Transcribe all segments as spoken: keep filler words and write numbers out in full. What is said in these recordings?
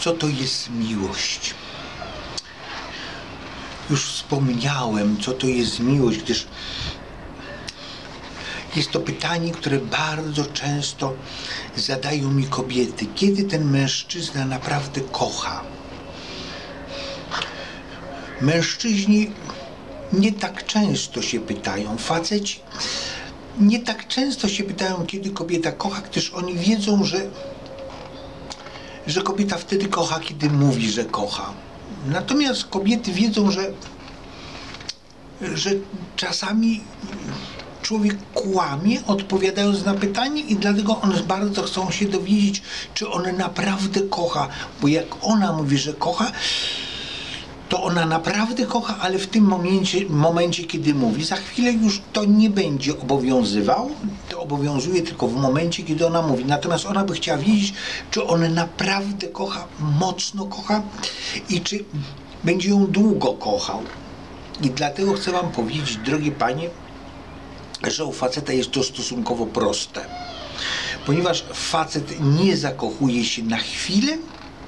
co to jest miłość. Już wspomniałem, co to jest miłość, gdyż jest to pytanie, które bardzo często zadają mi kobiety. Kiedy ten mężczyzna naprawdę kocha? Mężczyźni nie tak często się pytają, faceci nie tak często się pytają, kiedy kobieta kocha, gdyż oni wiedzą, że, że kobieta wtedy kocha, kiedy mówi, że kocha. Natomiast kobiety wiedzą, że, że czasami człowiek kłamie, odpowiadając na pytanie, i dlatego one bardzo chcą się dowiedzieć, czy on naprawdę kocha. Bo jak ona mówi, że kocha, to ona naprawdę kocha, ale w tym momencie, momencie, kiedy mówi, za chwilę już to nie będzie obowiązywał, to obowiązuje tylko w momencie, kiedy ona mówi. Natomiast ona by chciała wiedzieć, czy on naprawdę kocha, mocno kocha i czy będzie ją długo kochał. I dlatego chcę wam powiedzieć, drogie panie, że u faceta jest to stosunkowo proste. Ponieważ facet nie zakochuje się na chwilę,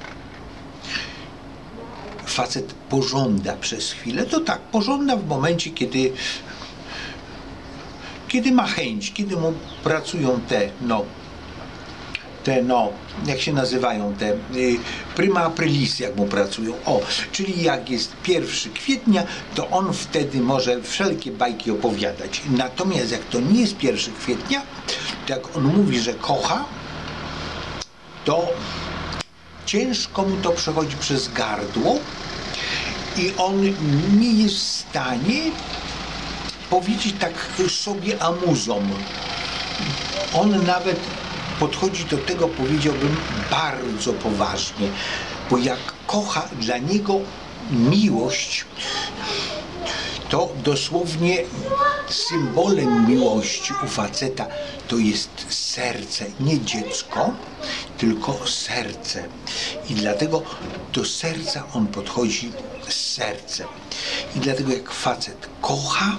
facet pożąda przez chwilę, to tak, pożąda w momencie, kiedy, kiedy ma chęć, kiedy mu pracują te, no, te, no, jak się nazywają, te y, prima aprilis, jak mu pracują. O, czyli jak jest pierwszego kwietnia, to on wtedy może wszelkie bajki opowiadać. Natomiast jak to nie jest pierwszego kwietnia, to jak on mówi, że kocha, to ciężko mu to przechodzi przez gardło i on nie jest w stanie powiedzieć tak sobie amuzom. On nawet podchodzi do tego, powiedziałbym, bardzo poważnie, bo jak kocha, dla niego miłość to dosłownie symbolem miłości u faceta to jest serce, nie dziecko, tylko serce. I dlatego do serca on podchodzi z sercem. I dlatego jak facet kocha,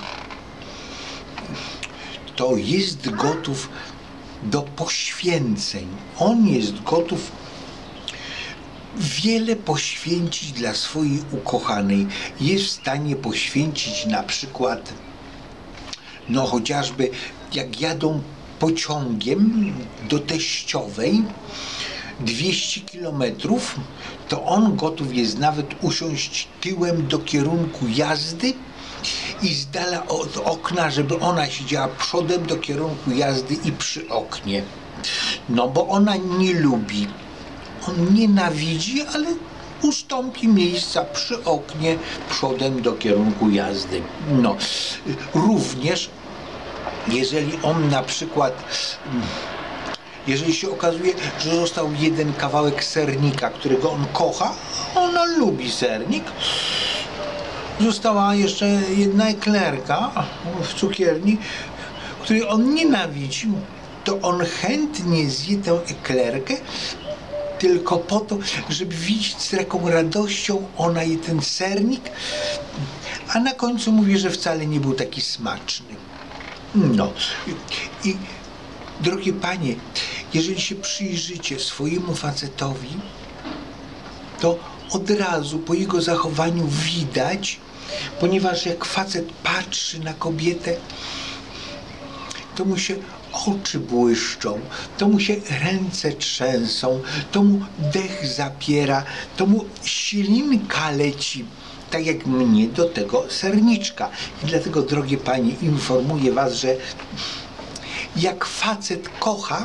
to jest gotów do poświęceń. On jest gotów wiele poświęcić dla swojej ukochanej. Jest w stanie poświęcić na przykład, no chociażby jak jadą pociągiem do teściowej dwieście kilometrów, to on gotów jest nawet usiąść tyłem do kierunku jazdy i z dala od okna, żeby ona siedziała przodem do kierunku jazdy i przy oknie. No bo ona nie lubi. On nienawidzi, ale ustąpi miejsca przy oknie przodem do kierunku jazdy. No, również jeżeli on na przykład, jeżeli się okazuje, że został jeden kawałek sernika, którego on kocha, ona lubi sernik, została jeszcze jedna eklerka w cukierni, której on nienawidzi, to on chętnie zje tę eklerkę tylko po to, żeby widzieć, z jaką radością ona je ten sernik, a na końcu mówi, że wcale nie był taki smaczny. No i, i drogie panie, jeżeli się przyjrzycie swojemu facetowi, to od razu po jego zachowaniu widać, ponieważ jak facet patrzy na kobietę, to mu się oczy błyszczą, to mu się ręce trzęsą, to mu dech zapiera, to mu ślinka leci, tak jak mnie do tego serniczka. I dlatego, drogie panie, informuję was, że jak facet kocha,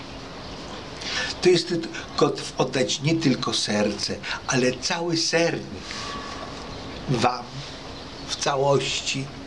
to jest gotów oddać nie tylko serce, ale cały sernik wam w całości.